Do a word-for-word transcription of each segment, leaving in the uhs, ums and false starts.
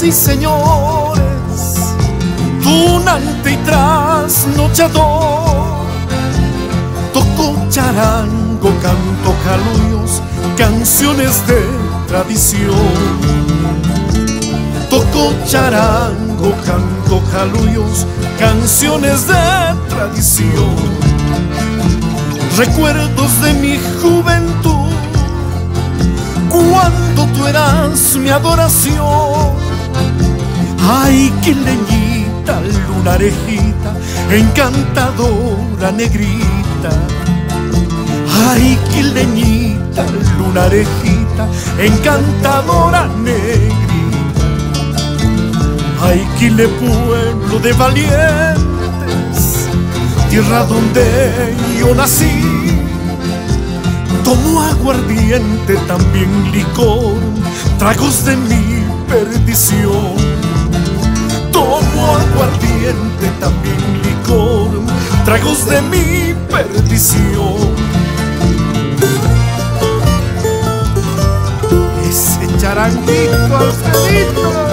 y señores, tunante y trasnochador. Toco charango, canto jaluyos, canciones de tradición. Toco charango, canto jaluyos, canciones de tradición. Recuerdos de mi juventud, cuando tú eras mi adoración. Ay, quileñita, lunarejita, encantadora negrita. Ay, quileñita, lunarejita, encantadora negrita. Ay, Quile, pueblo de valientes, tierra donde yo nací. Tomo aguardiente, también licor, tragos de mi perdición. Tomo aguardiente, también licor, tragos de mi perdición. Ese charanguito, Alfredito.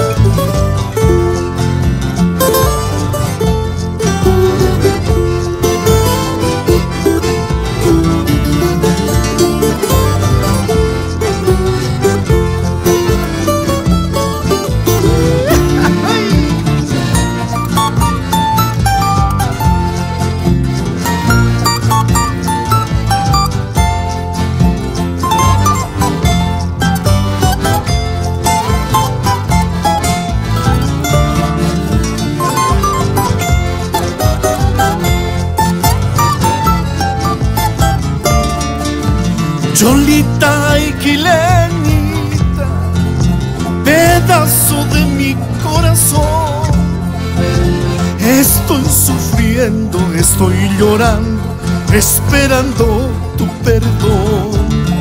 Cholita y quileñita, pedazo de mi corazón. Estoy sufriendo, estoy llorando, esperando tu perdón.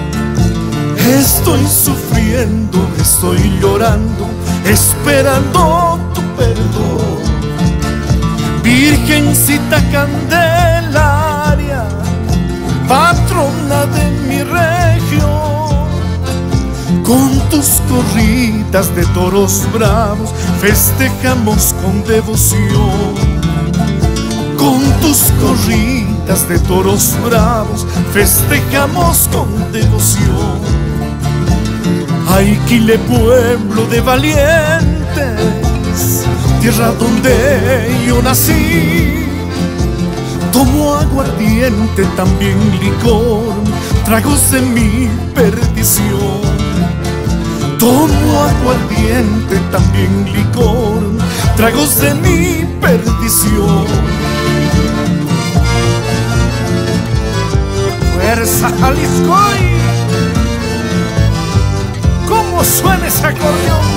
Estoy sufriendo, estoy llorando, esperando tu perdón. Virgencita Candelaria, patrona de mi región, con tus corridas de toros bravos festejamos con devoción. Con tus corridas de toros bravos festejamos con devoción. Ay, Quile, pueblo de valientes, tierra donde yo nací. Tomo aguardiente, también licor, tragos de mi perdición. Tomo aguardiente, también licor, tragos de mi perdición. ¡Fuerza, Jalisco! ¿Cómo suena ese acordeón?